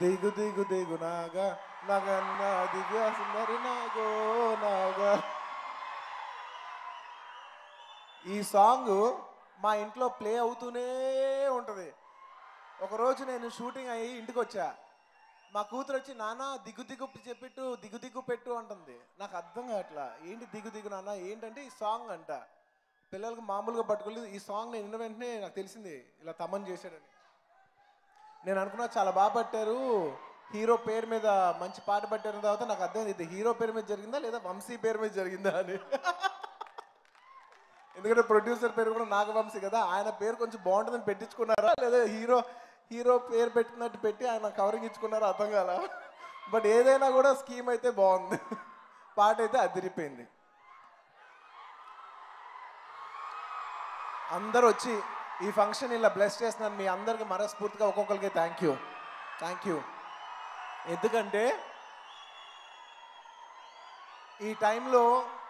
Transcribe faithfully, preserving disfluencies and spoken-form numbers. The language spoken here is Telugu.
దిగు దిగు దిగు నాగా నగన్న దివ్య సుందరి నాగో నాగా. ఈ సాంగ్ మా ఇంట్లో ప్లే అవుతూనే ఉంటుంది. ఒకరోజు నేను షూటింగ్ అయ్యి ఇంటికి వచ్చా. మా కూతురు వచ్చి నాన్న దిగు దిగు చెప్పిట్టు దిగు దిగు పెట్టు అంటుంది. నాకు అర్థం కావట్లా ఏంటి దిగు దిగు నాన్న ఏంటంటే ఈ సాంగ్ అంట. పిల్లలకు మామూలుగా పట్టుకోలేదు. ఈ సాంగ్ నేను విన్న వెంటనే నాకు తెలిసింది ఇలా తమన్ చేశాడని. నేను అనుకున్నా చాలా బాగా పట్టారు, హీరో పేరు మీద మంచి పాట పట్టారు. తర్వాత నాకు అర్థమైంది ఇది హీరో పేరు మీద జరిగిందా లేదా వంశీ పేరు మీద జరిగిందా అని. ఎందుకంటే ప్రొడ్యూసర్ పేరు కూడా నాగవంశీ కదా, ఆయన పేరు కొంచెం బాగుంటుందని పెట్టించుకున్నారా లేదా హీరో హీరో పేరు పెట్టినట్టు పెట్టి ఆయన కవరింగ్ ఇచ్చుకున్నారో అర్థం కాల. బట్ ఏదైనా కూడా స్కీమ్ అయితే బాగుంది, పాట అయితే అదిరిపోయింది. అందరూ వచ్చి ఈ ఫంక్షన్ ఇలా బ్లెస్ చేస్తున్నాను. మీ అందరికి మనస్ఫూర్తిగా ఒక్కొక్కరికి థ్యాంక్ యూ థ్యాంక్ యూ. ఎందుకంటే ఈ టైంలో